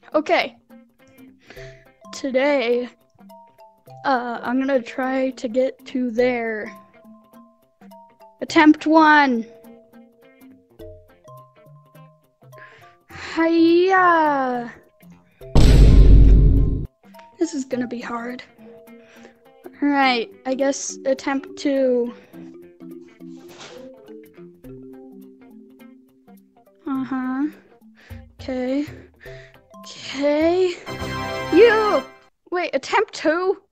Okay. Today, I'm gonna try to get to there. Attempt 1. Hiya! This is gonna be hard. Alright, I guess attempt 2. Uh-huh. Okay. Okay. You! Wait, attempt 2?